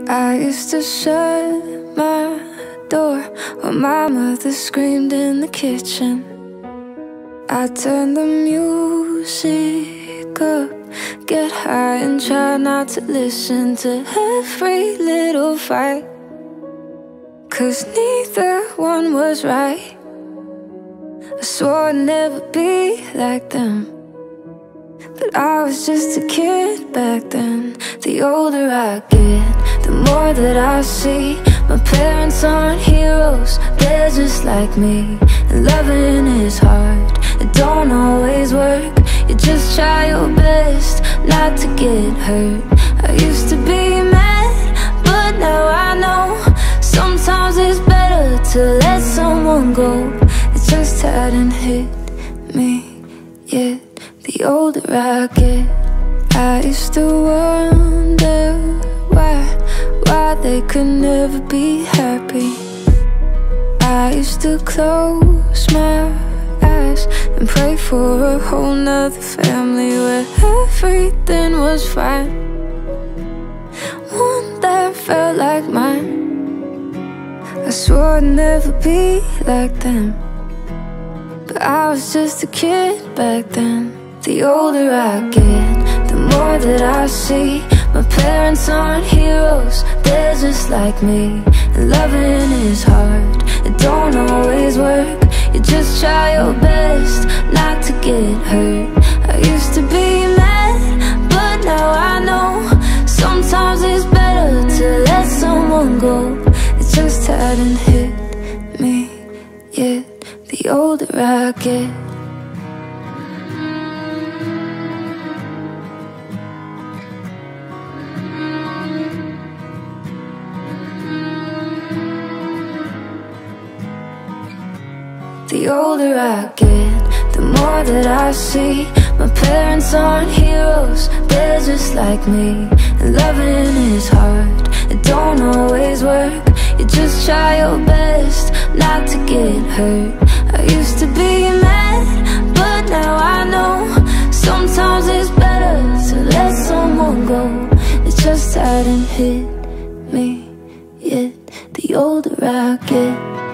I used to shut my door while my mother screamed in the kitchen. I turned the music up, get high and try not to listen to every little fight, 'cause neither one was right. I swore I'd never be like them, but I was just a kid back then. The older I get, the more that I see my parents aren't heroes, they're just like me. And loving is hard, it don't always work. You just try your best not to get hurt. I used to be mad, but now I know sometimes it's better to let someone go. It just hadn't hit me yet. The older I get, I used to wonder why they could never be happy. I used to close my eyes and pray for a whole nother family where everything was fine, one that felt like mine. I swore I'd never be like them, but I was just a kid back then. The older I get, the more that I see my parents aren't heroes, they're just like me. And loving is hard, it don't always work. You just try your best not to get hurt. I used to be mad, but now I know sometimes it's better to let someone go. It just hadn't hit me yet. The older I get. The older I get, the more that I see my parents aren't heroes, they're just like me. And loving is hard, it don't always work. You just try your best not to get hurt. I used to be mad, but now I know sometimes it's better to let someone go. It just hadn't hit me yet. The older I get.